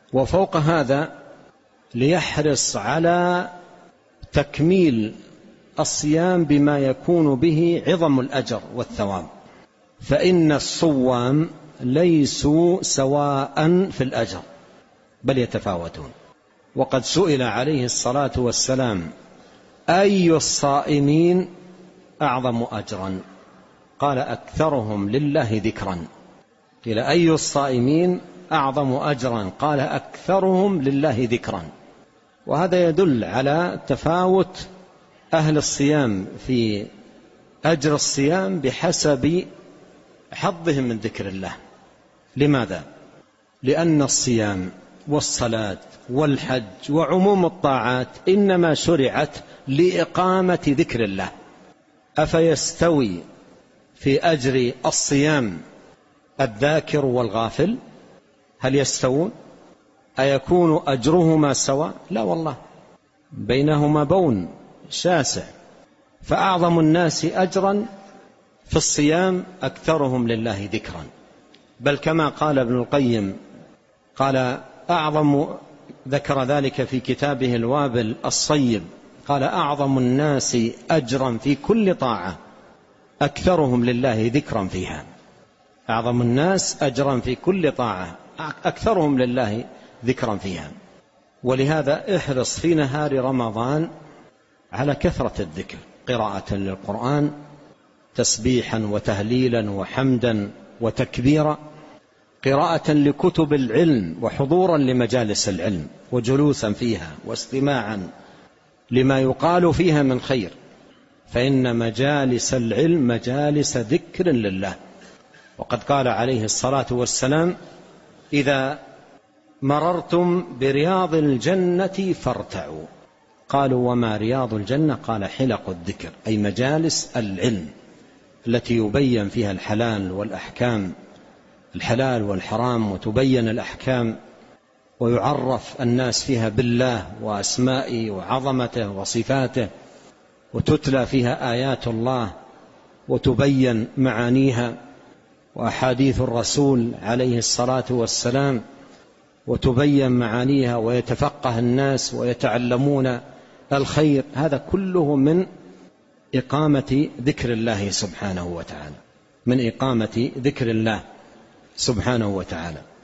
وفوق هذا ليحرص على تكميل الصيام بما يكون به عظم الأجر والثواب، فإن الصوام ليسوا سواء في الأجر بل يتفاوتون. وقد سئل عليه الصلاة والسلام أي الصائمين أعظم أجرا؟ قال أكثرهم لله ذكرا. قيل أي الصائمين أعظم أجرا؟ قال أكثرهم لله ذكرا. وهذا يدل على تفاوت أهل الصيام في أجر الصيام بحسب حظهم من ذكر الله. لماذا؟ لأن الصيام والصلاة والحج وعموم الطاعات إنما شرعت لإقامة ذكر الله. أفيستوي في أجر الصيام الذاكر والغافل؟ هل يستوون؟ أيكون أجرهما سواء؟ لا والله، بينهما بون شاسع. فأعظم الناس أجرا في الصيام أكثرهم لله ذكرا. بل كما قال ابن القيم، قال ذكر ذلك في كتابه الوابل الصيب، قال أعظم الناس أجرا في كل طاعة أكثرهم لله ذكرا فيها. أعظم الناس أجرا في كل طاعة أكثرهم لله ذكرا فيها. ولهذا احرص في نهار رمضان على كثرة الذكر، قراءة للقرآن، تسبيحا وتهليلا وحمدا وتكبيرا، قراءة لكتب العلم وحضورا لمجالس العلم وجلوسا فيها واستماعا لما يقال فيها من خير، فإن مجالس العلم مجالس ذكر لله. وقد قال عليه الصلاة والسلام: إذا مررتم برياض الجنة فارتعوا. قالوا: وما رياض الجنة؟ قال: حلق الذكر، أي مجالس العلم التي يبين فيها الحلال والأحكام، الحلال والحرام، وتبين الأحكام ويعرف الناس فيها بالله وأسمائه وعظمته وصفاته، وتتلى فيها آيات الله وتبين معانيها وأحاديث الرسول عليه الصلاة والسلام وتبين معانيها، ويتفقه الناس ويتعلمون الخير. هذا كله من إقامة ذكر الله سبحانه وتعالى، من إقامة ذكر الله سبحانه وتعالى.